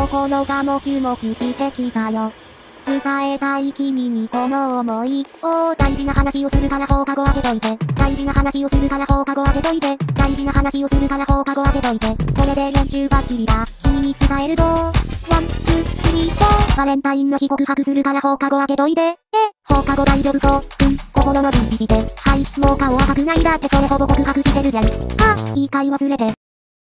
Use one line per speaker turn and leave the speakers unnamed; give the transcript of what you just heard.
心がもくもくしてきたよ。伝えたい君にこの想いを。大事な話をするから放課後開けといて。大事な話をするから放課後開けといて。大事な話をするから放課後開けといて。これで練習バッチリだ。君に伝えると。ワン、ツー、スリー、フォー。バレンタインの日告白するから放課後開けといて。放課後大丈夫そう。心の準備して。はい、もう顔赤くないだってそれほぼ告白してるじゃん。言い換え忘れて。